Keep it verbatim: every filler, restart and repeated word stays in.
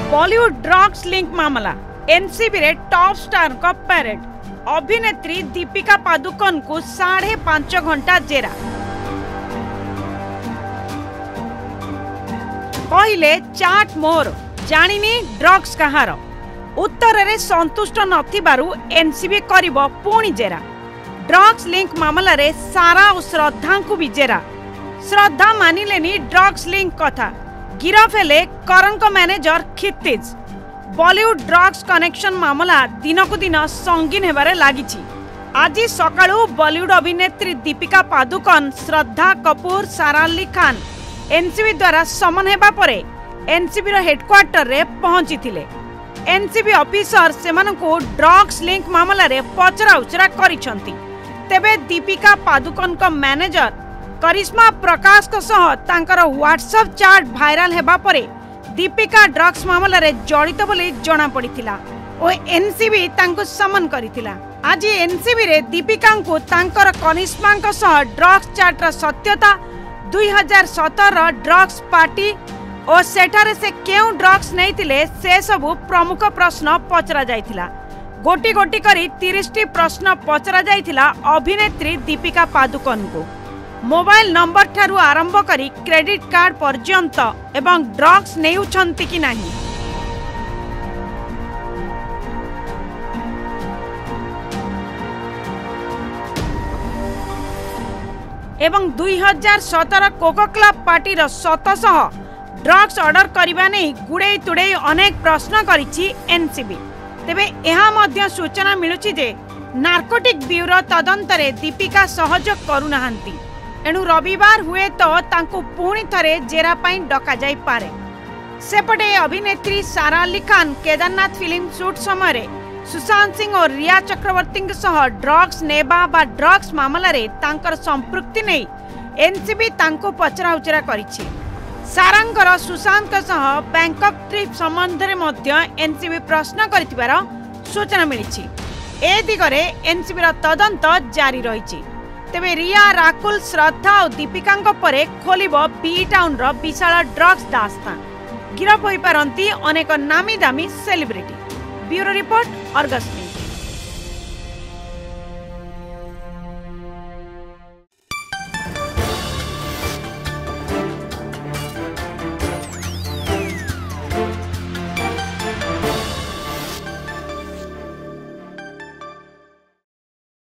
Bollywood drugs link मामला NCB रे top star का पैरेड। अभिनेत्री दीपिका पादुकोण को साढ़े पांच घंटा जेरा। कहले चाट मोर जानिनी ड्रग्स कहार। उत्तर रे संतुष्ट नथिबारु एनसीबी करिबो पुणी जेरा। ड्रग्स लिंक मामला रे सारा और श्रद्धा को भी जेरा। श्रद्धा मानिलेनी ड्रग्स लिंक कथा। गिरफ हेले करंक manager Kshitij. Bollywood drugs connection मामला दिन को दिन संगीन हेबारे लागिछि। आज सकाळु बॉलीवुड अभिनेत्री दीपिका पादुकोण, श्रद्धा कपूर, सारा अली खान एनसीबी द्वारा समन हेबा परे एनसीबी रो हेडक्वार्टर रे पहुंची थिले। एनसीबी ऑफिसर सेमानकु ड्रग्स लिंक मामला रे पचरा उचरा करिसंती। तेबे दीपिका पादुकोण को मैनेजर करिश्मा प्रकाश को सह तांकर व्हाट्सएप चैट भाइराल हेबा परे दीपिका ड्रग्स मामला रे जड़ित बोली जना पड़िथिला ओ एनसीबी तांको समन करिथिला। आज एनसीबी रे दीपिका को तांकर करिश्मा को सह ड्रग्स चैट रा सत्यता, दो हज़ार सत्रह ड्रग्स पार्टी और सेठारे से केउ ड्रग्स नैथिले से सबु प्रमुख प्रश्न पचरा जायथिला। गोटी गोटी करी तीस टी प्रश्न पचरा जायथिला अभिनेत्री दीपिका पादुकोण को। मोबाइल नंबर ठारू आरंभ करी क्रेडिट कार्ड पर्यंत एवं ड्रग्स नेउछंती कि नाही। एवं दो हज़ार सत्रह कोको क्लब पार्टी रो शतशह ड्रग्स ऑर्डर करबा नै गुडे तुडे अनेक प्रश्न करिछि एनसीबी। तेबे एहा मध्य सूचना मिलुछि जे नार्कोटिक ब्यूरो तदंतरे दीपिका सहयोग करुनाहांती। एणु रविवार हुए तो तांको पुणी थरे जेरा पाई डका जाई पारे। सेपटे अभिनेत्री सारा अली खान केदारनाथ फिल्म शूट समय सुशांत सिंह और रिया चक्रवर्ती सह ड्रग्स नेबा बा ड्रग्स मामला रे तांकर संपृक्ति नहीं एनसीबी तांको पचरा उचरा करिछि। सारांकर सुशांत सह बैंकॉक ट्रिप संबंध रे मध्य एनसीबी प्रश्न करिथिबार सूचना मिलिछि। ए दिगरे एनसीबी रा तदंत जारी रहिछि। तेबे रिया, राकुल, श्रद्धा और दीपिका परे खोलिबो बी टाउन रो विशाल ड्रग्स दास्तान। गिरफ होई पारंती अनेक नामी दामी सेलिब्रिटी। Bureau report, Argus.